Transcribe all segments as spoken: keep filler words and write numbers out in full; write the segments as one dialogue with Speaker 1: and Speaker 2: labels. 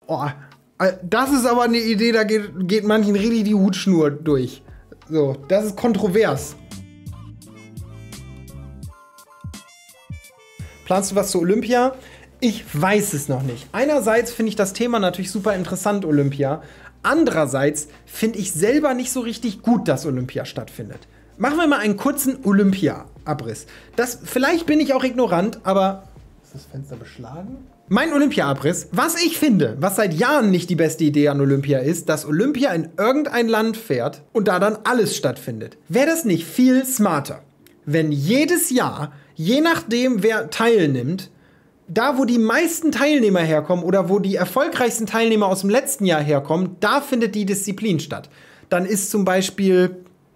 Speaker 1: Oh, das ist aber eine Idee, da geht, geht manchen richtig die Hutschnur durch. So, das ist kontrovers. Planst du was zu Olympia? Ich weiß es noch nicht. Einerseits finde ich das Thema natürlich super interessant, Olympia. Andererseits finde ich selber nicht so richtig gut, dass Olympia stattfindet. Machen wir mal einen kurzen Olympia-Abriss. Das, vielleicht bin ich auch ignorant, aber... Ist das Fenster beschlagen? Mein Olympia-Abriss, was ich finde, was seit Jahren nicht die beste Idee an Olympia ist, dass Olympia in irgendein Land fährt und da dann alles stattfindet. Wäre das nicht viel smarter, wenn jedes Jahr, je nachdem wer teilnimmt, da wo die meisten Teilnehmer herkommen oder wo die erfolgreichsten Teilnehmer aus dem letzten Jahr herkommen, da findet die Disziplin statt. Dann ist zum Beispiel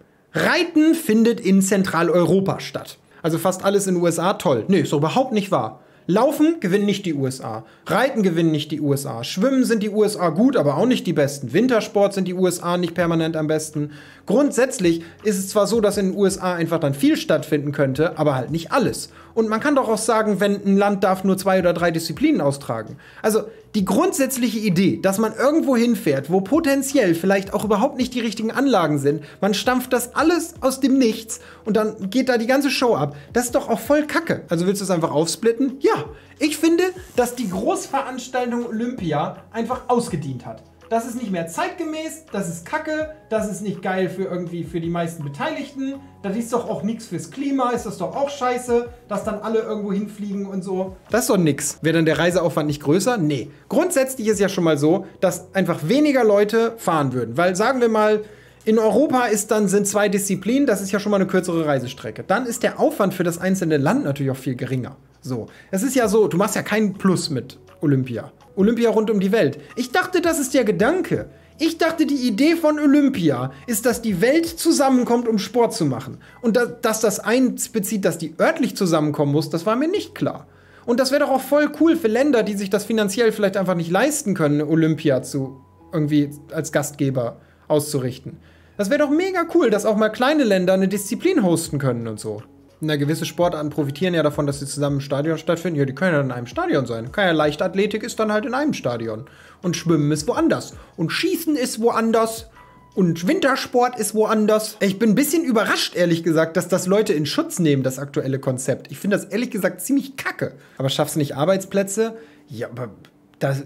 Speaker 1: Reiten findet in Zentraleuropa statt. Also fast alles in den U S A, toll. Nee, ist doch überhaupt nicht wahr. Laufen gewinnen nicht die U S A. Reiten gewinnen nicht die U S A. Schwimmen sind die U S A gut, aber auch nicht die besten. Wintersport sind die U S A nicht permanent am besten. Grundsätzlich ist es zwar so, dass in den U S A einfach dann viel stattfinden könnte, aber halt nicht alles. Und man kann doch auch sagen, wenn ein Land darf nur zwei oder drei Disziplinen austragen. Also die grundsätzliche Idee, dass man irgendwo hinfährt, wo potenziell vielleicht auch überhaupt nicht die richtigen Anlagen sind, man stampft das alles aus dem Nichts und dann geht da die ganze Show ab. Das ist doch auch voll Kacke. Also willst du es einfach aufsplitten? Ja, ich finde, dass die Großveranstaltung Olympia einfach ausgedient hat. Das ist nicht mehr zeitgemäß, das ist Kacke, das ist nicht geil für irgendwie für die meisten Beteiligten. Das ist doch auch nichts fürs Klima, ist das doch auch scheiße, dass dann alle irgendwo hinfliegen und so. Das ist doch nix. Wäre dann der Reiseaufwand nicht größer? Nee. Grundsätzlich ist ja schon mal so, dass einfach weniger Leute fahren würden. Weil sagen wir mal, in Europa ist dann, sind zwei Disziplinen, das ist ja schon mal eine kürzere Reisestrecke. Dann ist der Aufwand für das einzelne Land natürlich auch viel geringer. So. Es ist ja so, du machst ja keinen Plus mit Olympia. Olympia rund um die Welt. Ich dachte, das ist der Gedanke. Ich dachte, die Idee von Olympia ist, dass die Welt zusammenkommt, um Sport zu machen. Und da, dass das einbezieht, dass die örtlich zusammenkommen muss, das war mir nicht klar. Und das wäre doch auch voll cool für Länder, die sich das finanziell vielleicht einfach nicht leisten können, Olympia zu irgendwie als Gastgeber auszurichten. Das wäre doch mega cool, dass auch mal kleine Länder eine Disziplin hosten können und so. Na, gewisse Sportarten profitieren ja davon, dass sie zusammen im Stadion stattfinden. Ja, die können ja in einem Stadion sein. Kann ja Leichtathletik ist dann halt in einem Stadion. Und Schwimmen ist woanders. Und Schießen ist woanders. Und Wintersport ist woanders. Ich bin ein bisschen überrascht, ehrlich gesagt, dass das Leute in Schutz nehmen, das aktuelle Konzept. Ich finde das ehrlich gesagt ziemlich kacke. Aber schaffst du nicht Arbeitsplätze? Ja, aber das...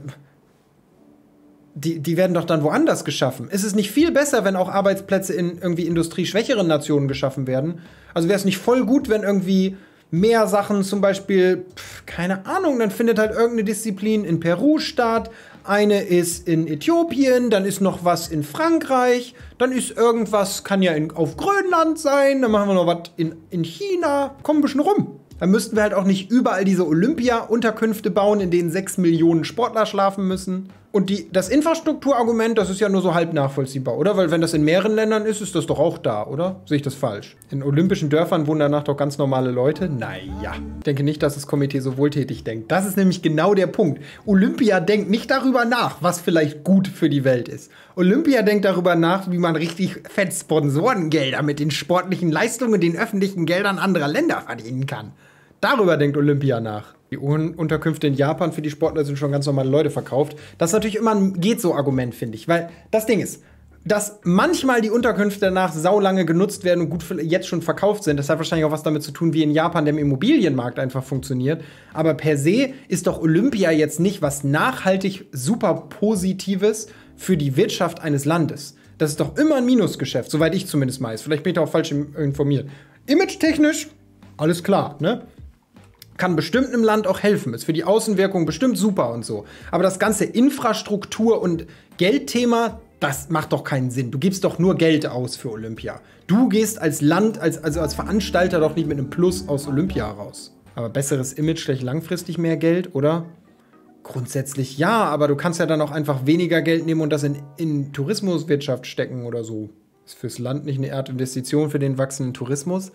Speaker 1: Die, die werden doch dann woanders geschaffen. Ist es nicht viel besser, wenn auch Arbeitsplätze in irgendwie industrieschwächeren Nationen geschaffen werden? Also wäre es nicht voll gut, wenn irgendwie mehr Sachen zum Beispiel, pf, keine Ahnung, dann findet halt irgendeine Disziplin in Peru statt, eine ist in Äthiopien, dann ist noch was in Frankreich, dann ist irgendwas, kann ja in, auf Grönland sein, dann machen wir noch was in, in China, kommen ein bisschen rum. Dann müssten wir halt auch nicht überall diese Olympia-Unterkünfte bauen, in denen sechs Millionen Sportler schlafen müssen. Und die, das Infrastrukturargument, das ist ja nur so halb nachvollziehbar, oder? Weil wenn das in mehreren Ländern ist, ist das doch auch da, oder? Sehe ich das falsch? In olympischen Dörfern wohnen danach doch ganz normale Leute? Naja. Ich denke nicht, dass das Komitee so wohltätig denkt. Das ist nämlich genau der Punkt. Olympia denkt nicht darüber nach, was vielleicht gut für die Welt ist. Olympia denkt darüber nach, wie man richtig fett Sponsorengelder mit den sportlichen Leistungen, den öffentlichen Geldern anderer Länder verdienen kann. Darüber denkt Olympia nach. Die Unterkünfte in Japan für die Sportler sind schon ganz normale Leute verkauft. Das ist natürlich immer ein Geht-so-Argument, finde ich. Weil das Ding ist, dass manchmal die Unterkünfte danach saulange genutzt werden und gut jetzt schon verkauft sind. Das hat wahrscheinlich auch was damit zu tun, wie in Japan der Immobilienmarkt einfach funktioniert. Aber per se ist doch Olympia jetzt nicht was nachhaltig super Positives für die Wirtschaft eines Landes. Das ist doch immer ein Minusgeschäft, soweit ich zumindest weiß. Vielleicht bin ich da auch falsch informiert. Image-technisch, alles klar, ne? Kann bestimmt einem Land auch helfen. Ist für die Außenwirkung bestimmt super und so. Aber das ganze Infrastruktur- und Geldthema, das macht doch keinen Sinn. Du gibst doch nur Geld aus für Olympia. Du gehst als Land, als, also als Veranstalter doch nicht mit einem Plus aus Olympia raus. Aber besseres Image schlecht langfristig mehr Geld, oder? Grundsätzlich ja, aber du kannst ja dann auch einfach weniger Geld nehmen und das in, in Tourismuswirtschaft stecken oder so. Ist fürs Land nicht eine Art Investition für den wachsenden Tourismus?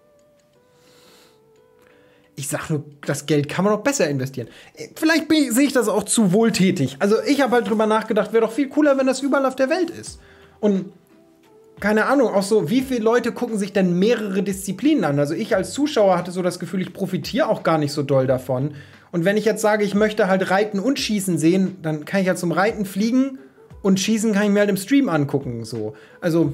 Speaker 1: Ich sag nur, das Geld kann man doch besser investieren. Vielleicht sehe ich das auch zu wohltätig. Also ich habe halt drüber nachgedacht, wäre doch viel cooler, wenn das überall auf der Welt ist. Und keine Ahnung, auch so, wie viele Leute gucken sich denn mehrere Disziplinen an? Also ich als Zuschauer hatte so das Gefühl, ich profitiere auch gar nicht so doll davon. Und wenn ich jetzt sage, ich möchte halt Reiten und Schießen sehen, dann kann ich ja zum Reiten fliegen und Schießen kann ich mir halt im Stream angucken. So. Also,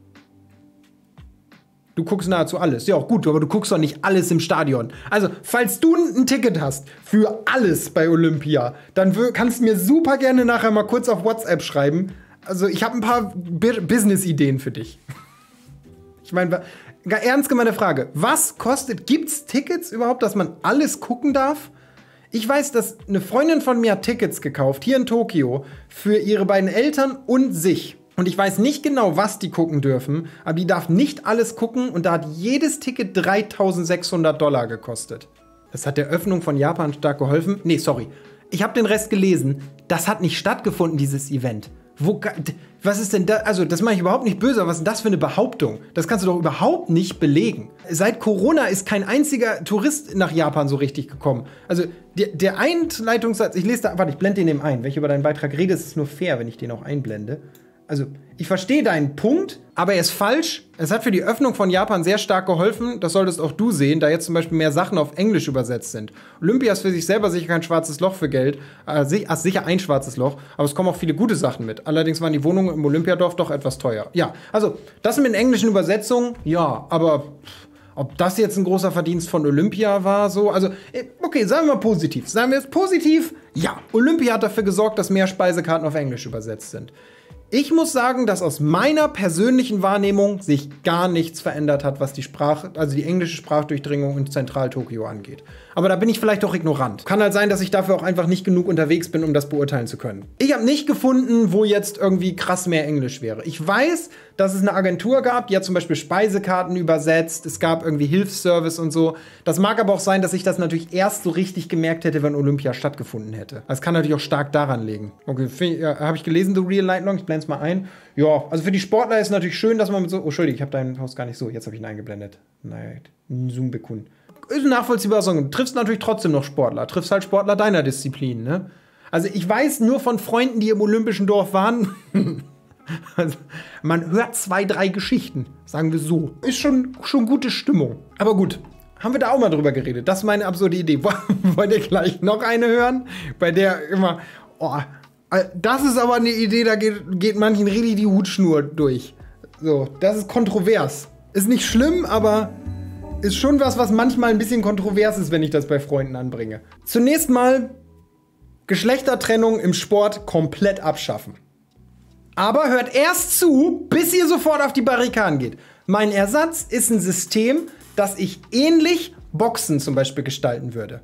Speaker 1: du guckst nahezu alles. Ja, auch gut, aber du guckst doch nicht alles im Stadion. Also, falls du ein Ticket hast für alles bei Olympia, dann kannst du mir super gerne nachher mal kurz auf WhatsApp schreiben. Also, ich habe ein paar Business-Ideen für dich. Ich meine, ernst gemeine Frage. Was kostet, gibt's Tickets überhaupt, dass man alles gucken darf? Ich weiß, dass eine Freundin von mir hat Tickets gekauft, hier in Tokio, für ihre beiden Eltern und sich. Und ich weiß nicht genau, was die gucken dürfen, aber die darf nicht alles gucken und da hat jedes Ticket dreitausendsechshundert Dollar gekostet. Das hat der Öffnung von Japan stark geholfen. Nee, sorry. Ich habe den Rest gelesen. Das hat nicht stattgefunden, dieses Event. Wo, was ist denn da? Also, das mache ich überhaupt nicht böse, aber was ist denn das für eine Behauptung? Das kannst du doch überhaupt nicht belegen. Seit Corona ist kein einziger Tourist nach Japan so richtig gekommen. Also, der, der Einleitungssatz, ich lese da, warte, ich blende den eben ein. Wenn ich über deinen Beitrag rede, ist es nur fair, wenn ich den auch einblende. Also, ich verstehe deinen Punkt, aber er ist falsch. Es hat für die Öffnung von Japan sehr stark geholfen. Das solltest auch du sehen, da jetzt zum Beispiel mehr Sachen auf Englisch übersetzt sind. Olympia ist für sich selber sicher kein schwarzes Loch für Geld. Also sicher ein schwarzes Loch, aber es kommen auch viele gute Sachen mit. Allerdings waren die Wohnungen im Olympiadorf doch etwas teuer. Ja, also, das mit den englischen Übersetzungen, ja, aber ob das jetzt ein großer Verdienst von Olympia war, so, also, okay, sagen wir mal positiv. Sagen wir es positiv, ja, Olympia hat dafür gesorgt, dass mehr Speisekarten auf Englisch übersetzt sind. Ich muss sagen, dass aus meiner persönlichen Wahrnehmung sich gar nichts verändert hat, was die Sprache, also die englische Sprachdurchdringung in Zentral-Tokio angeht. Aber da bin ich vielleicht auch ignorant. Kann halt sein, dass ich dafür auch einfach nicht genug unterwegs bin, um das beurteilen zu können. Ich habe nicht gefunden, wo jetzt irgendwie krass mehr Englisch wäre. Ich weiß, dass es eine Agentur gab, die hat zum Beispiel Speisekarten übersetzt. Es gab irgendwie Hilfsservice und so. Das mag aber auch sein, dass ich das natürlich erst so richtig gemerkt hätte, wenn Olympia stattgefunden hätte. Das kann natürlich auch stark daran liegen. Okay, ja, habe ich gelesen, The Real Night Long? Ich blende es mal ein. Ja, also für die Sportler ist es natürlich schön, dass man mit so... Oh, Entschuldigung, ich habe deinen Post gar nicht so. Jetzt habe ich ihn eingeblendet. Nein, Zoom bekund. Ist ein nachvollziehbarer Song. Du triffst natürlich trotzdem noch Sportler. Triffst halt Sportler deiner Disziplin, ne? Also ich weiß nur von Freunden, die im Olympischen Dorf waren. Also, man hört zwei, drei Geschichten, sagen wir so. Ist schon, schon gute Stimmung. Aber gut, haben wir da auch mal drüber geredet. Das ist meine absurde Idee. Wollt ihr gleich noch eine hören? Bei der immer, oh, das ist aber eine Idee, da geht, geht manchen richtig die Hutschnur durch. So, das ist kontrovers. Ist nicht schlimm, aber ist schon was, was manchmal ein bisschen kontrovers ist, wenn ich das bei Freunden anbringe. Zunächst mal Geschlechtertrennung im Sport komplett abschaffen. Aber hört erst zu, bis ihr sofort auf die Barrikaden geht. Mein Ersatz ist ein System, das ich ähnlich Boxen zum Beispiel gestalten würde.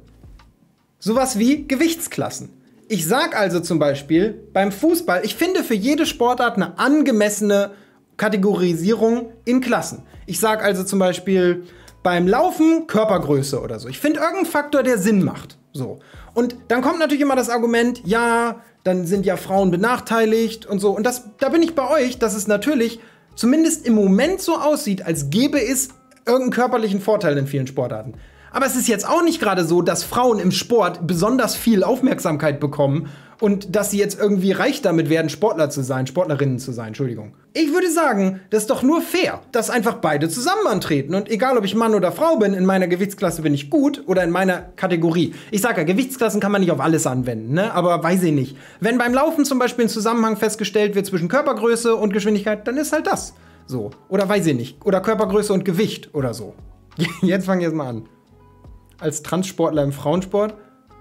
Speaker 1: Sowas wie Gewichtsklassen. Ich sag also zum Beispiel beim Fußball, ich finde für jede Sportart eine angemessene Kategorisierung in Klassen. Ich sag also zum Beispiel beim Laufen Körpergröße oder so. Ich finde irgendeinen Faktor, der Sinn macht. So. Und dann kommt natürlich immer das Argument, ja, dann sind ja Frauen benachteiligt und so. Und das, da bin ich bei euch, dass es natürlich zumindest im Moment so aussieht, als gäbe es irgendeinen körperlichen Vorteil in vielen Sportarten. Aber es ist jetzt auch nicht gerade so, dass Frauen im Sport besonders viel Aufmerksamkeit bekommen und dass sie jetzt irgendwie reich damit werden, Sportler zu sein, Sportlerinnen zu sein, Entschuldigung. Ich würde sagen, das ist doch nur fair, dass einfach beide zusammen antreten. Und egal, ob ich Mann oder Frau bin, in meiner Gewichtsklasse bin ich gut oder in meiner Kategorie. Ich sage ja, Gewichtsklassen kann man nicht auf alles anwenden, ne? Aber weiß ich nicht. Wenn beim Laufen zum Beispiel ein Zusammenhang festgestellt wird zwischen Körpergröße und Geschwindigkeit, dann ist halt das so. Oder weiß ich nicht. Oder Körpergröße und Gewicht oder so. Jetzt fangen wir jetzt mal an. Als Transsportler im Frauensport,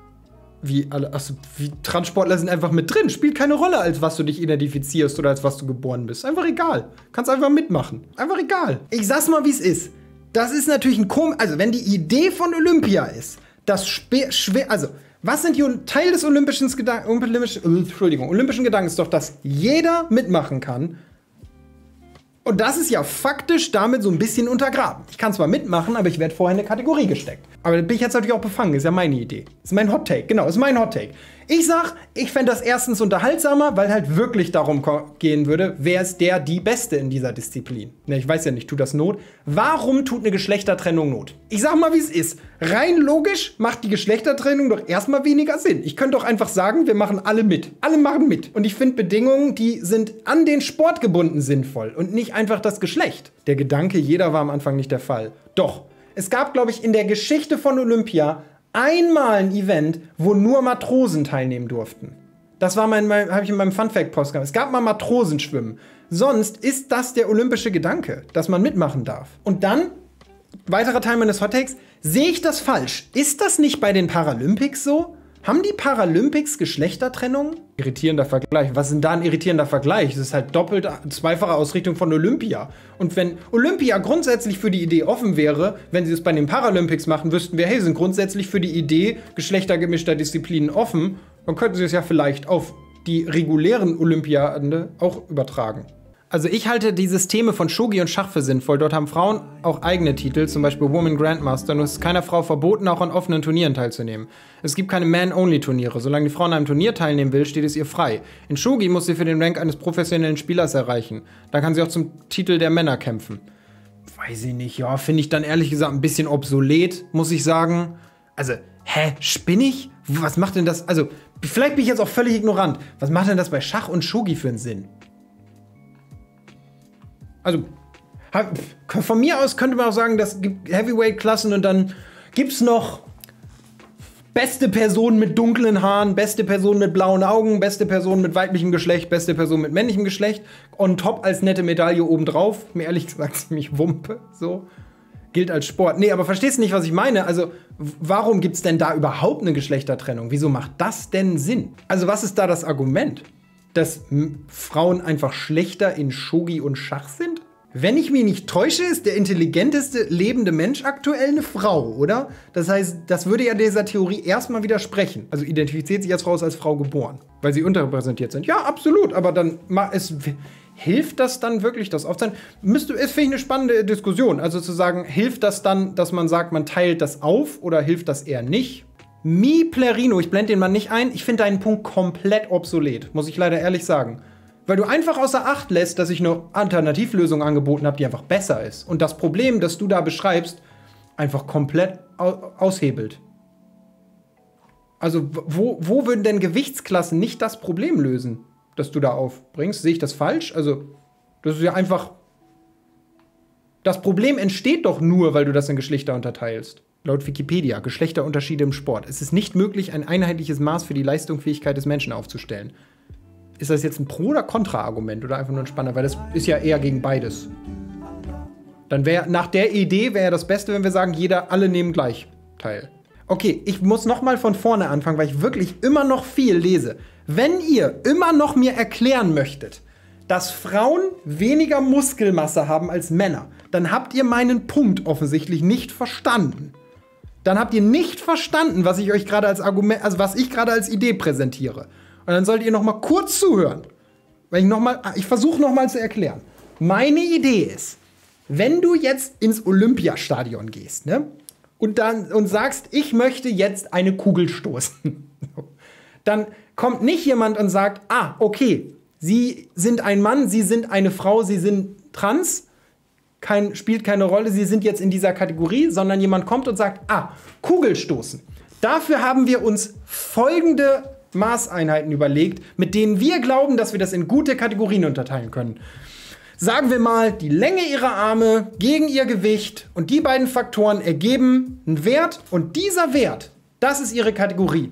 Speaker 1: wie alle, also wie Transsportler sind einfach mit drin. Spielt keine Rolle, als was du dich identifizierst oder als was du geboren bist. Einfach egal. Kannst einfach mitmachen. Einfach egal. Ich sag's mal, wie es ist. Das ist natürlich ein komisch. Also, wenn die Idee von Olympia ist, das schwer. Also, was sind die Teil des olympischen Gedanken? Olympisch, Entschuldigung, olympischen Gedankens ist doch, dass jeder mitmachen kann. Und das ist ja faktisch damit so ein bisschen untergraben. Ich kann zwar mitmachen, aber ich werde vorher in eine Kategorie gesteckt. Aber da bin ich jetzt natürlich auch befangen. Ist ja meine Idee. Ist mein Hot Take. Genau, ist mein Hot Take. Ich sag, ich fände das erstens unterhaltsamer, weil halt wirklich darum gehen würde, wer ist der, die Beste in dieser Disziplin. Ne, ich weiß ja nicht, tut das Not? Warum tut eine Geschlechtertrennung Not? Ich sag mal, wie es ist. Rein logisch macht die Geschlechtertrennung doch erstmal weniger Sinn. Ich könnte doch einfach sagen, wir machen alle mit. Alle machen mit. Und ich finde Bedingungen, die sind an den Sport gebunden, sinnvoll und nicht einfach das Geschlecht. Der Gedanke, jeder war am Anfang nicht der Fall. Doch. Es gab, glaube ich, in der Geschichte von Olympia einmal ein Event, wo nur Matrosen teilnehmen durften. Das war mein, mein habe ich in meinem Funfact-Post gehabt. Es gab mal Matrosenschwimmen. Sonst ist das der olympische Gedanke, dass man mitmachen darf. Und dann, weiterer Teil meines Hottakes, sehe ich das falsch? Ist das nicht bei den Paralympics so? Haben die Paralympics Geschlechtertrennung? Irritierender Vergleich. Was ist denn da ein irritierender Vergleich? Das ist halt doppelt, zweifache Ausrichtung von Olympia. Und wenn Olympia grundsätzlich für die Idee offen wäre, wenn sie es bei den Paralympics machen, wüssten wir, hey, sind grundsätzlich für die Idee geschlechtergemischter Disziplinen offen, dann könnten sie es ja vielleicht auf die regulären Olympiade auch übertragen. Also ich halte die Systeme von Shogi und Schach für sinnvoll. Dort haben Frauen auch eigene Titel, zum Beispiel Woman Grandmaster. Und es ist keiner Frau verboten, auch an offenen Turnieren teilzunehmen. Es gibt keine Man-Only-Turniere. Solange die Frau an einem Turnier teilnehmen will, steht es ihr frei. In Shogi muss sie für den Rank eines professionellen Spielers erreichen. Da kann sie auch zum Titel der Männer kämpfen. Weiß ich nicht, ja, finde ich dann ehrlich gesagt ein bisschen obsolet, muss ich sagen. Also, hä, spinnig? Was macht denn das? Also, vielleicht bin ich jetzt auch völlig ignorant. Was macht denn das bei Schach und Shogi für einen Sinn? Also, von mir aus könnte man auch sagen, das gibt Heavyweight-Klassen und dann gibt es noch beste Person mit dunklen Haaren, beste Person mit blauen Augen, beste Person mit weiblichem Geschlecht, beste Person mit männlichem Geschlecht. On top als nette Medaille obendrauf. Mir ehrlich gesagt ziemlich Wumpe, so. Gilt als Sport. Nee, aber verstehst du nicht, was ich meine? Also, warum gibt es denn da überhaupt eine Geschlechtertrennung? Wieso macht das denn Sinn? Also, was ist da das Argument? Dass Frauen einfach schlechter in Shogi und Schach sind? Wenn ich mich nicht täusche, ist der intelligenteste lebende Mensch aktuell eine Frau, oder? Das heißt, das würde ja dieser Theorie erstmal widersprechen. Also identifiziert sich als Frau, ist als Frau geboren, weil sie unterrepräsentiert sind. Ja, absolut, aber dann es, hilft das dann wirklich, das aufzuzeigen? Müsste, ist, finde ich, eine spannende Diskussion. Also zu sagen, hilft das dann, dass man sagt, man teilt das auf oder hilft das eher nicht? Mi Plerino, ich blende den mal nicht ein, ich finde deinen Punkt komplett obsolet, muss ich leider ehrlich sagen. Weil du einfach außer Acht lässt, dass ich eine Alternativlösung angeboten habe, die einfach besser ist. Und das Problem, das du da beschreibst, einfach komplett au aushebelt. Also wo, wo würden denn Gewichtsklassen nicht das Problem lösen, das du da aufbringst? Sehe ich das falsch? Also das ist ja einfach... Das Problem entsteht doch nur, weil du das in Geschlechter unterteilst. Laut Wikipedia, Geschlechterunterschiede im Sport. Es ist nicht möglich, ein einheitliches Maß für die Leistungsfähigkeit des Menschen aufzustellen. Ist das jetzt ein Pro- oder Kontra-Argument oder einfach nur ein Spanner? Weil das ist ja eher gegen beides. Dann wäre, nach der Idee wäre das Beste, wenn wir sagen, jeder, alle nehmen gleich teil. Okay, ich muss noch mal von vorne anfangen, weil ich wirklich immer noch viel lese. Wenn ihr immer noch mir erklären möchtet, dass Frauen weniger Muskelmasse haben als Männer, dann habt ihr meinen Punkt offensichtlich nicht verstanden. Dann habt ihr nicht verstanden, was ich euch gerade als Argument, also was ich gerade als Idee präsentiere. Und dann solltet ihr noch mal kurz zuhören. Weil ich noch mal, ich versuche noch mal zu erklären. Meine Idee ist, wenn du jetzt ins Olympiastadion gehst, ne, und dann und sagst, ich möchte jetzt eine Kugel stoßen, dann kommt nicht jemand und sagt, ah, okay, Sie sind ein Mann, Sie sind eine Frau, Sie sind trans, kein, spielt keine Rolle, Sie sind jetzt in dieser Kategorie, sondern jemand kommt und sagt, ah, Kugelstoßen. Dafür haben wir uns folgende Maßeinheiten überlegt, mit denen wir glauben, dass wir das in gute Kategorien unterteilen können. Sagen wir mal, die Länge ihrer Arme gegen ihr Gewicht und die beiden Faktoren ergeben einen Wert und dieser Wert, das ist ihre Kategorie.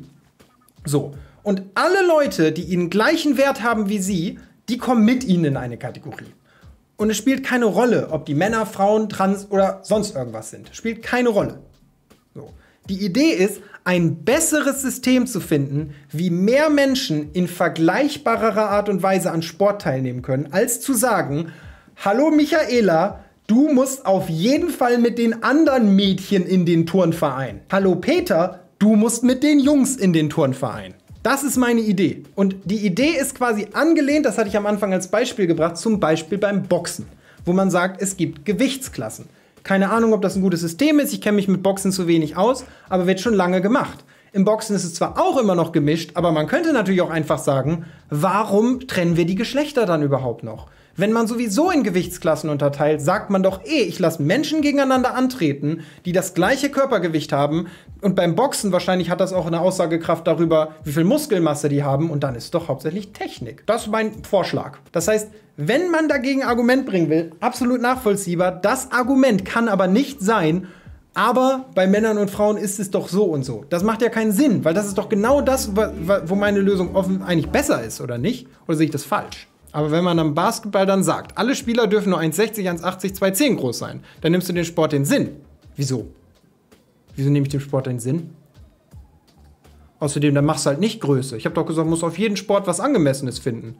Speaker 1: So, und alle Leute, die ihren gleichen Wert haben wie sie, die kommen mit ihnen in eine Kategorie. Und es spielt keine Rolle, ob die Männer, Frauen, trans oder sonst irgendwas sind. Spielt keine Rolle. So. Die Idee ist, ein besseres System zu finden, wie mehr Menschen in vergleichbarer Art und Weise an Sport teilnehmen können, als zu sagen, hallo Michaela, du musst auf jeden Fall mit den anderen Mädchen in den Turnverein. Hallo Peter, du musst mit den Jungs in den Turnverein. Das ist meine Idee. Und die Idee ist quasi angelehnt, das hatte ich am Anfang als Beispiel gebracht, zum Beispiel beim Boxen, wo man sagt, es gibt Gewichtsklassen. Keine Ahnung, ob das ein gutes System ist. Ich kenne mich mit Boxen zu wenig aus, aber wird schon lange gemacht. Im Boxen ist es zwar auch immer noch gemischt, aber man könnte natürlich auch einfach sagen, warum trennen wir die Geschlechter dann überhaupt noch? Wenn man sowieso in Gewichtsklassen unterteilt, sagt man doch eh, ich lasse Menschen gegeneinander antreten, die das gleiche Körpergewicht haben. Und beim Boxen wahrscheinlich hat das auch eine Aussagekraft darüber, wie viel Muskelmasse die haben. Und dann ist es doch hauptsächlich Technik. Das ist mein Vorschlag. Das heißt, wenn man dagegen ein Argument bringen will, absolut nachvollziehbar. Das Argument kann aber nicht sein, aber bei Männern und Frauen ist es doch so und so. Das macht ja keinen Sinn, weil das ist doch genau das, wo meine Lösung offen eigentlich besser ist, oder nicht? Oder sehe ich das falsch? Aber wenn man am Basketball dann sagt, alle Spieler dürfen nur eins sechzig, eins achtzig, zwei zehn groß sein, dann nimmst du den Sport den Sinn. Wieso? Wieso nehme ich dem Sport den Sinn? Außerdem, dann machst du halt nicht Größe. Ich habe doch gesagt, man muss auf jeden Sport was Angemessenes finden.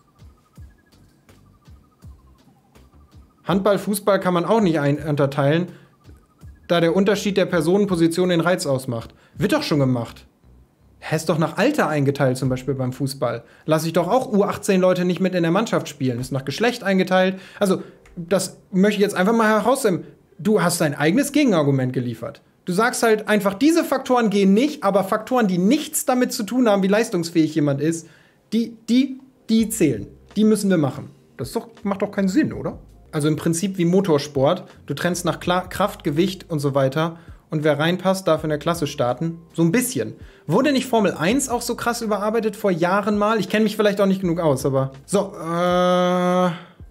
Speaker 1: Handball, Fußball kann man auch nicht unterteilen, da der Unterschied der Personenposition den Reiz ausmacht. Wird doch schon gemacht. Hä, ist doch nach Alter eingeteilt, zum Beispiel beim Fußball. Lass ich doch auch U achtzehn Leute nicht mit in der Mannschaft spielen. Ist nach Geschlecht eingeteilt. Also, das möchte ich jetzt einfach mal herausnehmen. Du hast dein eigenes Gegenargument geliefert. Du sagst halt einfach, diese Faktoren gehen nicht, aber Faktoren, die nichts damit zu tun haben, wie leistungsfähig jemand ist, die, die, die zählen. Die müssen wir machen. Das ist doch, macht doch keinen Sinn, oder? Also im Prinzip wie Motorsport. Du trennst nach Kla- Kraft, Gewicht und so weiter. Und wer reinpasst, darf in der Klasse starten. So ein bisschen. Wurde nicht Formel eins auch so krass überarbeitet vor Jahren mal? Ich kenne mich vielleicht auch nicht genug aus, aber... So, äh...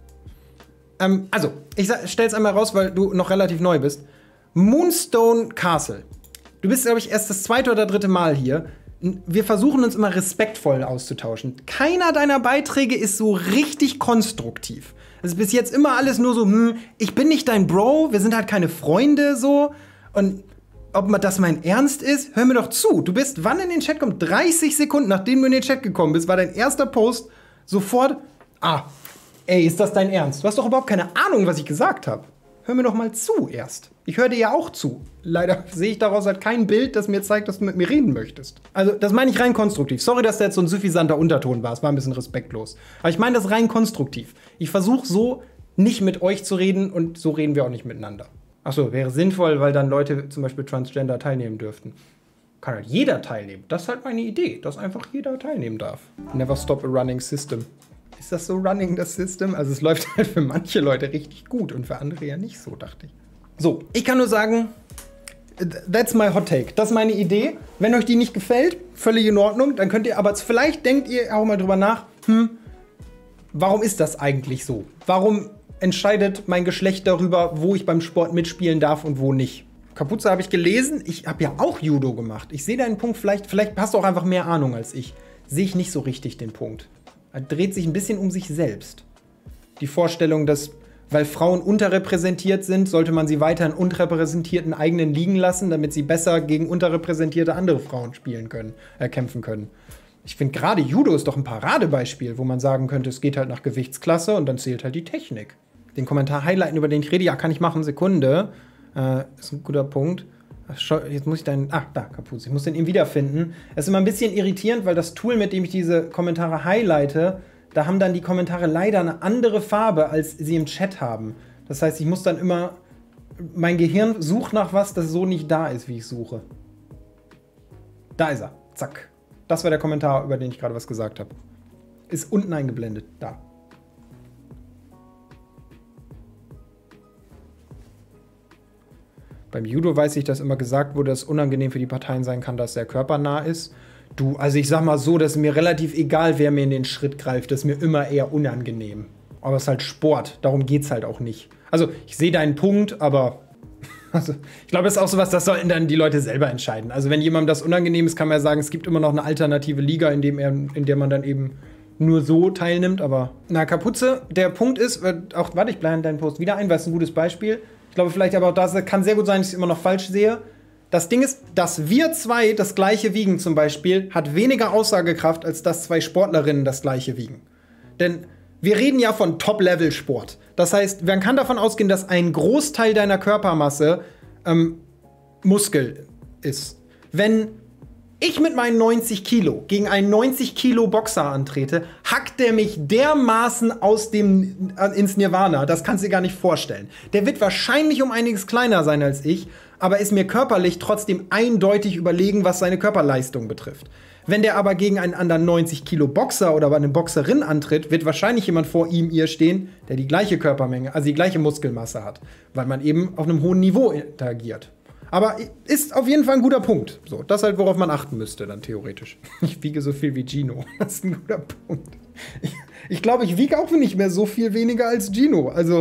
Speaker 1: Ähm, also, ich stell's einmal raus, weil du noch relativ neu bist. Moonstone Castle. Du bist, glaube ich, erst das zweite oder dritte Mal hier. Wir versuchen uns immer respektvoll auszutauschen. Keiner deiner Beiträge ist so richtig konstruktiv. Es ist bis jetzt immer alles nur so, hm, ich bin nicht dein Bro, wir sind halt keine Freunde, so. Und ob das mein Ernst ist, hör mir doch zu. Du bist, wann in den Chat kommt? dreißig Sekunden, nachdem du in den Chat gekommen bist, war dein erster Post sofort, ah, ey, ist das dein Ernst? Du hast doch überhaupt keine Ahnung, was ich gesagt habe. Hör mir doch mal zu erst. Ich höre dir ja auch zu. Leider sehe ich daraus halt kein Bild, das mir zeigt, dass du mit mir reden möchtest. Also, das meine ich rein konstruktiv. Sorry, dass da jetzt so ein suffisanter Unterton war. Es war ein bisschen respektlos. Aber ich meine das rein konstruktiv. Ich versuche so nicht mit euch zu reden und so reden wir auch nicht miteinander. Achso, wäre sinnvoll, weil dann Leute zum Beispiel Transgender teilnehmen dürften. Kann halt jeder teilnehmen. Das ist halt meine Idee, dass einfach jeder teilnehmen darf. Never stop a running system. Ist das so running, das System? Also es läuft halt für manche Leute richtig gut und für andere ja nicht so, dachte ich. So, ich kann nur sagen, that's my hot take. Das ist meine Idee. Wenn euch die nicht gefällt, völlig in Ordnung. Dann könnt ihr, aber vielleicht denkt ihr auch mal drüber nach, hm, warum ist das eigentlich so? Warum entscheidet mein Geschlecht darüber, wo ich beim Sport mitspielen darf und wo nicht? Kapuze habe ich gelesen. Ich habe ja auch Judo gemacht. Ich sehe deinen Punkt, vielleicht, vielleicht hast du auch einfach mehr Ahnung als ich. Sehe ich nicht so richtig den Punkt. Er dreht sich ein bisschen um sich selbst. Die Vorstellung, dass, weil Frauen unterrepräsentiert sind, sollte man sie weiter in unterrepräsentierten eigenen liegen lassen, damit sie besser gegen unterrepräsentierte andere Frauen spielen können, äh, kämpfen können. Ich finde gerade Judo ist doch ein Paradebeispiel, wo man sagen könnte, es geht halt nach Gewichtsklasse und dann zählt halt die Technik. Den Kommentar highlighten, über den ich rede, ja, kann ich machen, Sekunde. Äh, ist ein guter Punkt. Jetzt muss ich deinen, ah, da, Kapuze, ich muss den eben wiederfinden. Es ist immer ein bisschen irritierend, weil das Tool, mit dem ich diese Kommentare highlighte, da haben dann die Kommentare leider eine andere Farbe, als sie im Chat haben. Das heißt, ich muss dann immer, mein Gehirn sucht nach was, das so nicht da ist, wie ich suche. Da ist er, zack. Das war der Kommentar, über den ich gerade was gesagt habe. Ist unten eingeblendet, da. Beim Judo weiß ich, dass immer gesagt wurde, dass es unangenehm für die Parteien sein kann, dass er körpernah ist. Du, also ich sag mal so, dass mir relativ egal, wer mir in den Schritt greift, das ist mir immer eher unangenehm. Aber es ist halt Sport, darum geht's halt auch nicht. Also ich sehe deinen Punkt, aber also, ich glaube, das ist auch sowas, das sollten dann die Leute selber entscheiden. Also wenn jemandem das unangenehm ist, kann man ja sagen, es gibt immer noch eine alternative Liga, in, dem er, in der man dann eben nur so teilnimmt. Aber na, Kapuze, der Punkt ist, auch, warte, ich blende deinen Post wieder ein, weil es ein gutes Beispiel. Ich glaube vielleicht aber auch, das kann sehr gut sein, dass ich es immer noch falsch sehe. Das Ding ist, dass wir zwei das gleiche wiegen zum Beispiel, hat weniger Aussagekraft, als dass zwei Sportlerinnen das gleiche wiegen. Denn wir reden ja von Top-Level-Sport. Das heißt, man kann davon ausgehen, dass ein Großteil deiner Körpermasse ähm, Muskel ist. Wenn ich mit meinen neunzig Kilo gegen einen neunzig Kilo Boxer antrete, hackt der mich dermaßen aus dem, äh, ins Nirvana. Das kannst du dir gar nicht vorstellen. Der wird wahrscheinlich um einiges kleiner sein als ich, aber ist mir körperlich trotzdem eindeutig überlegen, was seine Körperleistung betrifft. Wenn der aber gegen einen anderen neunzig Kilo Boxer oder eine Boxerin antritt, wird wahrscheinlich jemand vor ihm, ihr stehen, der die gleiche Körpermenge, also die gleiche Muskelmasse hat, weil man eben auf einem hohen Niveau interagiert. Aber ist auf jeden Fall ein guter Punkt. So, das ist halt, worauf man achten müsste, dann theoretisch. Ich wiege so viel wie Gino. Das ist ein guter Punkt. Ich, ich glaube, ich wiege auch nicht mehr so viel weniger als Gino. Also,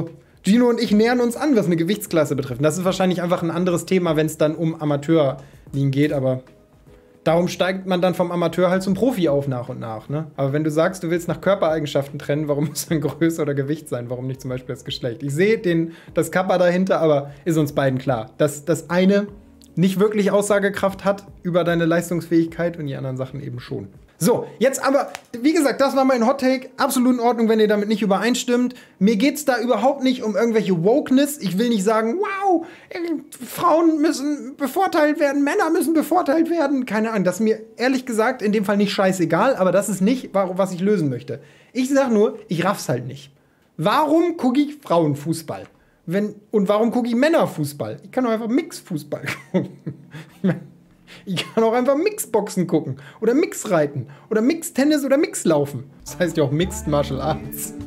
Speaker 1: Gino und ich nähern uns an, was eine Gewichtsklasse betrifft. Das ist wahrscheinlich einfach ein anderes Thema, wenn es dann um Amateurligen geht, aber darum steigt man dann vom Amateur halt zum Profi auf nach und nach. Ne? Aber wenn du sagst, du willst nach Körpereigenschaften trennen, warum muss dann Größe oder Gewicht sein? Warum nicht zum Beispiel das Geschlecht? Ich sehe den, das Kappa dahinter, aber ist uns beiden klar, dass das eine nicht wirklich Aussagekraft hat über deine Leistungsfähigkeit und die anderen Sachen eben schon. So, jetzt aber, wie gesagt, das war mein Hot Take. Absolut in Ordnung, wenn ihr damit nicht übereinstimmt. Mir geht es da überhaupt nicht um irgendwelche Wokeness. Ich will nicht sagen, wow, äh, Frauen müssen bevorteilt werden, Männer müssen bevorteilt werden. Keine Ahnung, das ist mir ehrlich gesagt in dem Fall nicht scheißegal, aber das ist nicht, was ich lösen möchte. Ich sag nur, ich raff's halt nicht. Warum gucke ich Frauenfußball? Wenn, und warum gucke ich Männerfußball? Ich kann doch einfach Mixfußball gucken. Ich kann auch einfach Mixboxen gucken oder Mixreiten oder Mixtennis oder Mixlaufen. Das heißt ja auch Mixed Martial Arts.